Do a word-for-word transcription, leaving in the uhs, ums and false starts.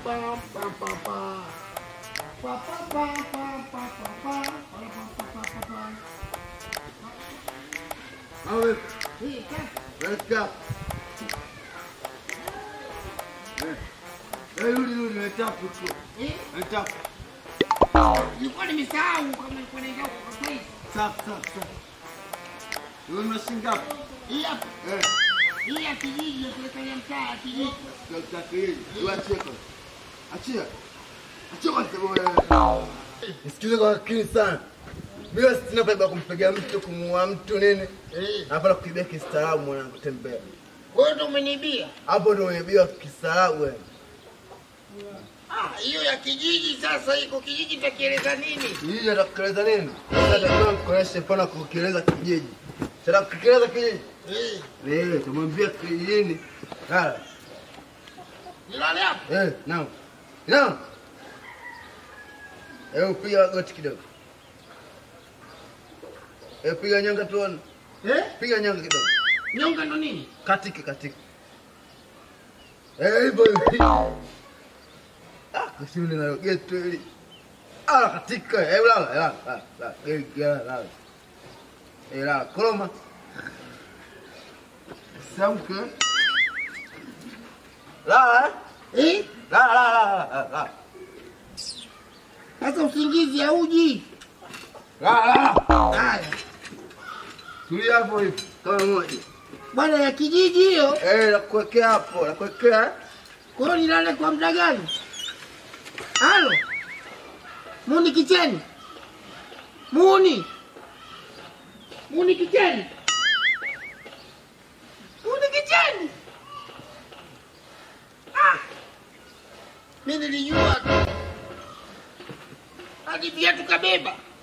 Awe. Let's go. Eh, yule yule nitapu tu. Eh? Nitapu. Nilikuwa nimesahau kama nilikuwa naenda kwa sasa. Safi safi safi. Wewe unashinga hapo? Hii hapa. Eh. Hii ya kijiji ya mtaa kijiji. Kwa kijiji. Uachie kwa. Achia. Achia kwa sababu. Nisikize kwa akili sana. Mimi sina baba kumpigia mtu kumuua mtu nini? Eh. Hapa kuibia kistaarabu mwanangu tembea. Wewe ndo umenibia. Hapo ndo umenibia kistaarabu wewe. Ah, hiyo ya kijiji sasa iko kijiji takieleza nini? Kijiji atakueleza nini? Sasa ndio kuonesha mfano kukieleza kijiji. Sasa kukieleza kijiji. Eh. Eh, tumwambia kijijini. Hala. Nilale hapo? Eh, naam. Naam. Eh, upiga goti kidogo. Eh, piga nyonga tuone. Eh? Piga nyonga kidogo. Nyonga ndo nini? Katiki katiki. Eh, hivyo hivyo. Ah, kusini na geto hili. Ah, katika. Eh, lala, lala, lala. Eh, lala. Eh, lala, koloma. Samke. Lala. Eh? Lala, lala, lala. Sasa usingizi hauji. Lala. Haya. Tulia hapo hivi kama moja. Bwana ya kijiji hiyo? Eh, nakuwekea hapo, nakuwekea. Kwa hiyo nilale kwa muda gani? Halo. Muni kicheni. Muni. Muni kicheni. Muni kicheni. Ah. Mimi nilijua. Hadi viatu kabeba.